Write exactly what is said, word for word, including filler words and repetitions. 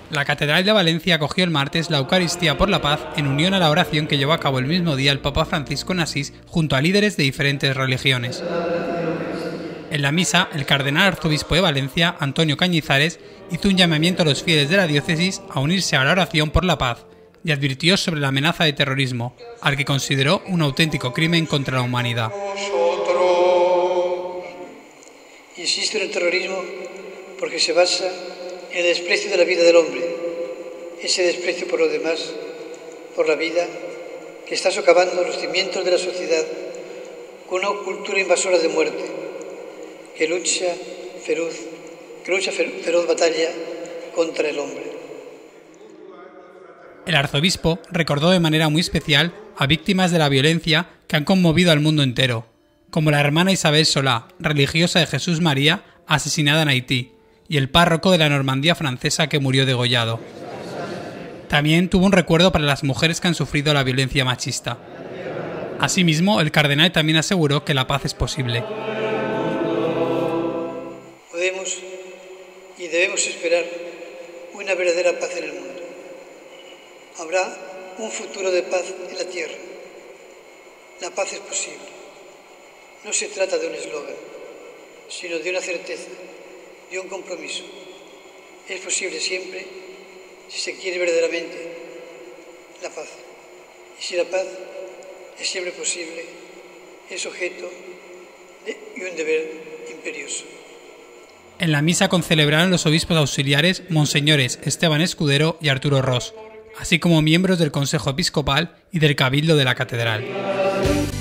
La Catedral de Valencia acogió el martes la Eucaristía por la Paz en unión a la oración que llevó a cabo el mismo día el Papa Francisco en Asís junto a líderes de diferentes religiones. En la misa, el cardenal arzobispo de Valencia, Antonio Cañizares, hizo un llamamiento a los fieles de la diócesis a unirse a la oración por la paz y advirtió sobre la amenaza de terrorismo, al que consideró un auténtico crimen contra la humanidad. Insisto en el terrorismo porque se basa en el desprecio de la vida del hombre, ese desprecio por los demás, por la vida, que está socavando los cimientos de la sociedad con una cultura invasora de muerte, que lucha feroz, que lucha feroz batalla contra el hombre. El arzobispo recordó de manera muy especial a víctimas de la violencia que han conmovido al mundo entero, como la hermana Isabel Solá, religiosa de Jesús María, asesinada en Haití, y el párroco de la Normandía francesa que murió degollado. También tuvo un recuerdo para las mujeres que han sufrido la violencia machista. Asimismo, el cardenal también aseguró que la paz es posible. Podemos y debemos esperar una verdadera paz en el mundo. Habrá un futuro de paz en la tierra. La paz es posible. No se trata de un eslogan, sino de una certeza, de un compromiso. Es posible siempre si se quiere verdaderamente la paz. Y si la paz es siempre posible, es objeto de, y un deber imperioso. En la misa concelebraron los obispos auxiliares monseñores Esteban Escudero y Arturo Ros, así como miembros del Consejo Episcopal y del Cabildo de la Catedral.